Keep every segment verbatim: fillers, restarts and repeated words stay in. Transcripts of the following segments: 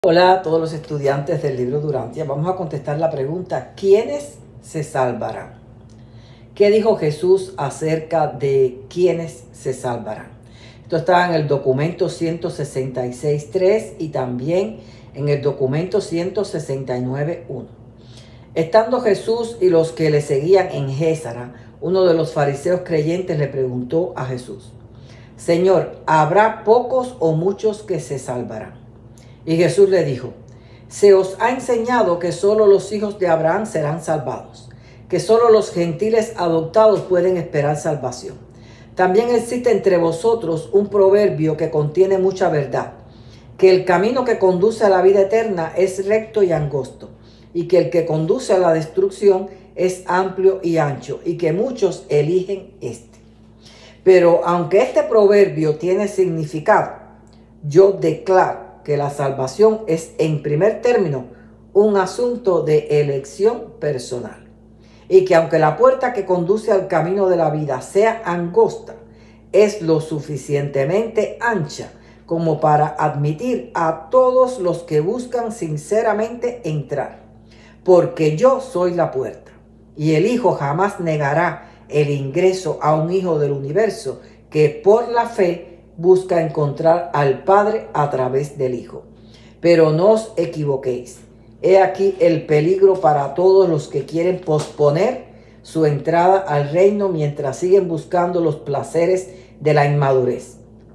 Hola a todos los estudiantes del libro Durantia. Vamos a contestar la pregunta: ¿quiénes se salvarán? ¿Qué dijo Jesús acerca de quiénes se salvarán? Esto está en el documento ciento sesenta y seis punto tres y también en el documento ciento sesenta y nueve punto uno. Estando Jesús y los que le seguían en Gésara, uno de los fariseos creyentes le preguntó a Jesús: Señor, ¿habrá pocos o muchos que se salvarán? Y Jesús le dijo: se os ha enseñado que solo los hijos de Abraham serán salvados, que solo los gentiles adoptados pueden esperar salvación. También existe entre vosotros un proverbio que contiene mucha verdad, que el camino que conduce a la vida eterna es recto y angosto, y que el que conduce a la destrucción es amplio y ancho, y que muchos eligen este. Pero aunque este proverbio tiene significado, yo declaro que la salvación es en primer término un asunto de elección personal, y que aunque la puerta que conduce al camino de la vida sea angosta, es lo suficientemente ancha como para admitir a todos los que buscan sinceramente entrar, porque yo soy la puerta, y el Hijo jamás negará el ingreso a un hijo del universo que por la fe busca encontrar al Padre a través del Hijo. Pero no os equivoquéis. He aquí el peligro para todos los que quieren posponer su entrada al reino mientras siguen buscando los placeres de la inmadurez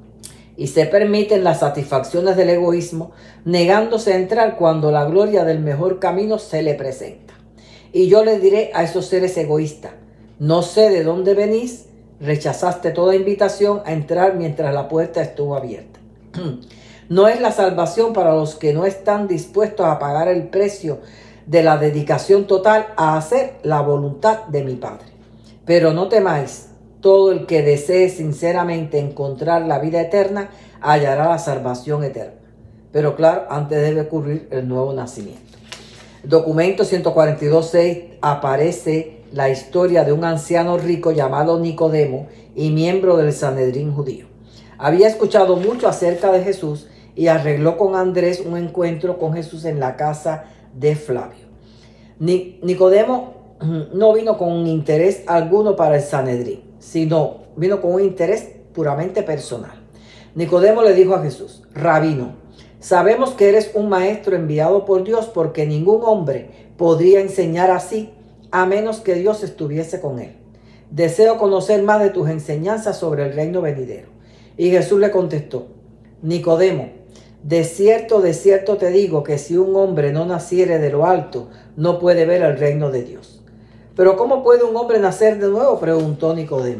y se permiten las satisfacciones del egoísmo, negándose a entrar cuando la gloria del mejor camino se le presenta. Y yo le diré a esos seres egoístas: no sé de dónde venís. Rechazaste toda invitación a entrar mientras la puerta estuvo abierta. No es la salvación para los que no están dispuestos a pagar el precio de la dedicación total a hacer la voluntad de mi Padre. Pero no temáis, todo el que desee sinceramente encontrar la vida eterna hallará la salvación eterna. Pero claro, antes debe ocurrir el nuevo nacimiento. Documento ciento cuarenta y dos punto seis aparece la historia de un anciano rico llamado Nicodemo y miembro del Sanedrín judío. Había escuchado mucho acerca de Jesús y arregló con Andrés un encuentro con Jesús en la casa de Flavio. Nicodemo no vino con interés alguno para el Sanedrín, sino vino con un interés puramente personal. Nicodemo le dijo a Jesús: Rabino, sabemos que eres un maestro enviado por Dios, porque ningún hombre podría enseñar así a menos que Dios estuviese con él. Deseo conocer más de tus enseñanzas sobre el reino venidero. Y Jesús le contestó: Nicodemo, de cierto, de cierto te digo que si un hombre no naciere de lo alto, no puede ver el reino de Dios. Pero ¿cómo puede un hombre nacer de nuevo?, preguntó Nicodemo.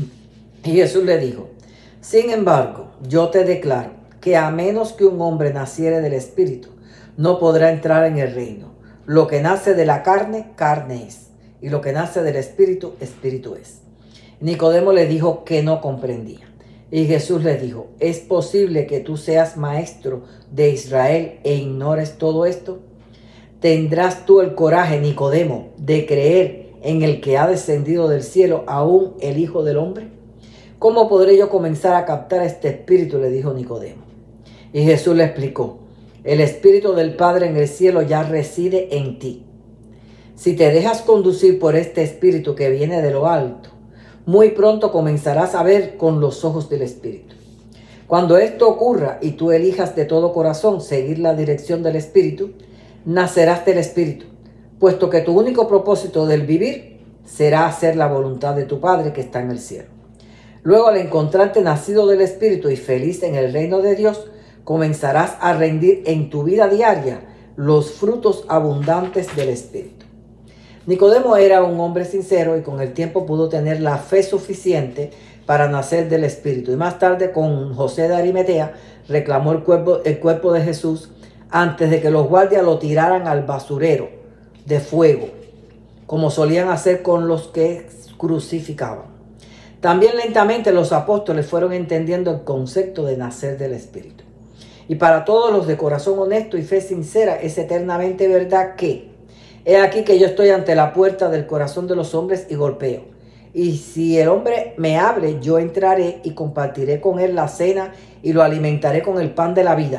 Y Jesús le dijo: sin embargo, yo te declaro que a menos que un hombre naciere del Espíritu, no podrá entrar en el reino. Lo que nace de la carne, carne es, y lo que nace del Espíritu, Espíritu es. Nicodemo le dijo que no comprendía. Y Jesús le dijo: ¿es posible que tú seas maestro de Israel e ignores todo esto? ¿Tendrás tú el coraje, Nicodemo, de creer en el que ha descendido del cielo, aún el Hijo del Hombre? ¿Cómo podré yo comenzar a captar este espíritu?, le dijo Nicodemo. Y Jesús le explicó: el Espíritu del Padre en el cielo ya reside en ti. Si te dejas conducir por este Espíritu que viene de lo alto, muy pronto comenzarás a ver con los ojos del Espíritu. Cuando esto ocurra y tú elijas de todo corazón seguir la dirección del Espíritu, nacerás del Espíritu, puesto que tu único propósito del vivir será hacer la voluntad de tu Padre que está en el cielo. Luego, al encontrarte nacido del Espíritu y feliz en el reino de Dios, comenzarás a rendir en tu vida diaria los frutos abundantes del Espíritu. Nicodemo era un hombre sincero y con el tiempo pudo tener la fe suficiente para nacer del Espíritu. Y más tarde, con José de Arimatea, reclamó el cuerpo, el cuerpo de Jesús antes de que los guardias lo tiraran al basurero de fuego, como solían hacer con los que crucificaban. También lentamente los apóstoles fueron entendiendo el concepto de nacer del Espíritu. Y para todos los de corazón honesto y fe sincera es eternamente verdad que: he aquí que yo estoy ante la puerta del corazón de los hombres y golpeo. Y si el hombre me abre, yo entraré y compartiré con él la cena y lo alimentaré con el pan de la vida.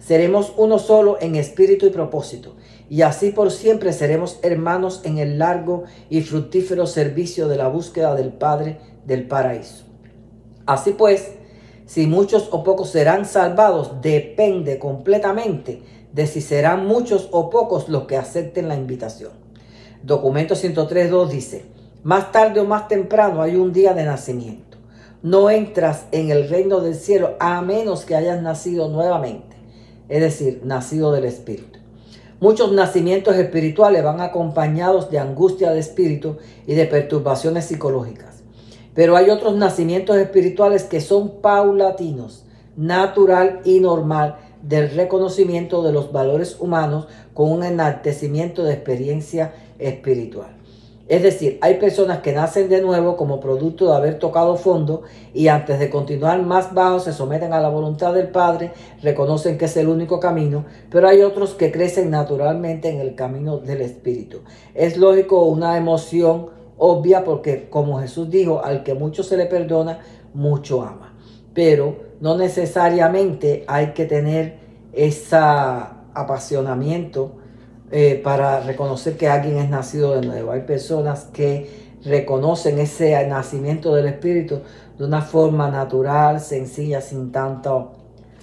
seremos uno solo en espíritu y propósito, y así por siempre seremos hermanos en el largo y fructífero servicio de la búsqueda del Padre del paraíso. Así pues, si muchos o pocos serán salvados, depende completamente de si serán muchos o pocos los que acepten la invitación. Documento ciento tres punto dos dice: más tarde o más temprano hay un día de nacimiento. No entras en el reino del cielo a menos que hayas nacido nuevamente, es decir, nacido del Espíritu. Muchos nacimientos espirituales van acompañados de angustia de espíritu y de perturbaciones psicológicas. Pero hay otros nacimientos espirituales que son paulatinos, natural y normal, del reconocimiento de los valores humanos con un enaltecimiento de experiencia espiritual. Es decir, hay personas que nacen de nuevo como producto de haber tocado fondo y antes de continuar más bajo se someten a la voluntad del Padre, reconocen que es el único camino, pero hay otros que crecen naturalmente en el camino del Espíritu. Es lógico, una emoción obvia, porque como Jesús dijo, al que mucho se le perdona, mucho ama. Pero no necesariamente hay que tener ese apasionamiento eh, para reconocer que alguien es nacido de nuevo. Hay personas que reconocen ese nacimiento del Espíritu de una forma natural, sencilla, sin tanta, uh,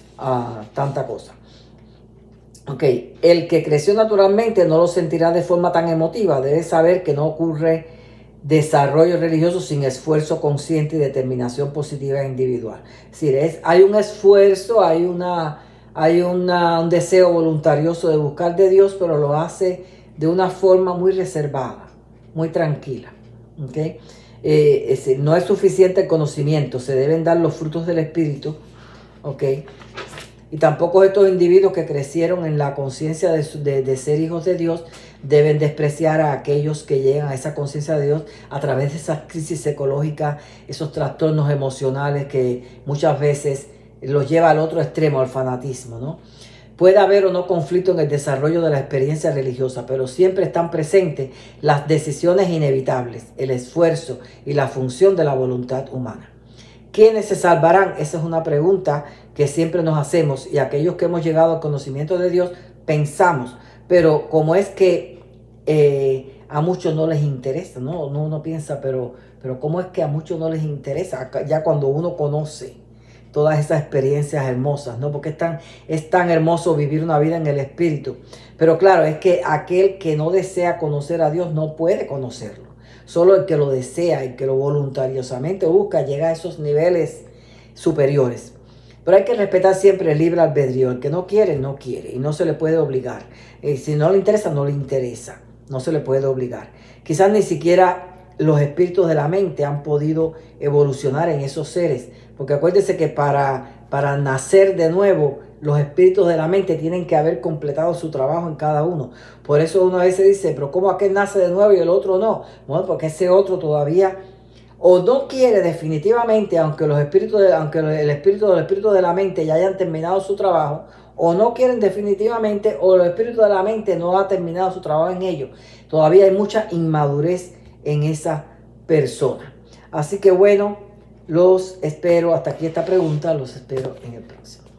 tanta cosa. Ok, el que creció naturalmente no lo sentirá de forma tan emotiva. Debe saber que no ocurre desarrollo religioso sin esfuerzo consciente y determinación positiva e individual. Es decir, es, hay un esfuerzo, hay, una, hay una, un deseo voluntarioso de buscar de Dios, pero lo hace de una forma muy reservada, muy tranquila. ¿Okay? Eh, es decir, no es suficiente el conocimiento, se deben dar los frutos del Espíritu. ¿Okay? Y tampoco estos individuos que crecieron en la conciencia de, de, de ser hijos de Dios deben despreciar a aquellos que llegan a esa conciencia de Dios a través de esas crisis psicológicas, esos trastornos emocionales que muchas veces los lleva al otro extremo, al fanatismo, ¿no? Puede haber o no conflicto en el desarrollo de la experiencia religiosa, pero siempre están presentes las decisiones inevitables, el esfuerzo y la función de la voluntad humana. ¿Quiénes se salvarán? Esa es una pregunta que siempre nos hacemos, y aquellos que hemos llegado al conocimiento de Dios pensamos, pero como es que eh, a muchos no les interesa, ¿no? Uno, uno piensa, pero, pero ¿cómo es que a muchos no les interesa? Ya cuando uno conoce todas esas experiencias hermosas, ¿no? Porque es tan, es tan hermoso vivir una vida en el Espíritu. Pero claro, es que aquel que no desea conocer a Dios no puede conocerlo. Solo el que lo desea, el que lo voluntariosamente busca, llega a esos niveles superiores. Pero hay que respetar siempre el libre albedrío. El que no quiere, no quiere. Y no se le puede obligar. Eh, si no le interesa, no le interesa. No se le puede obligar. Quizás ni siquiera los espíritus de la mente han podido evolucionar en esos seres. Porque acuérdense que para, para nacer de nuevo, los espíritus de la mente tienen que haber completado su trabajo en cada uno. Por eso uno a veces dice, pero ¿cómo aquel nace de nuevo y el otro no? Bueno, porque ese otro todavía o no quiere definitivamente, aunque los espíritus de, aunque el espíritu los espíritus de la mente ya hayan terminado su trabajo, o no quieren definitivamente, o los espíritus de la mente no han terminado su trabajo en ellos. Todavía hay mucha inmadurez en esa persona. Así que bueno, los espero, hasta aquí esta pregunta, los espero en el próximo.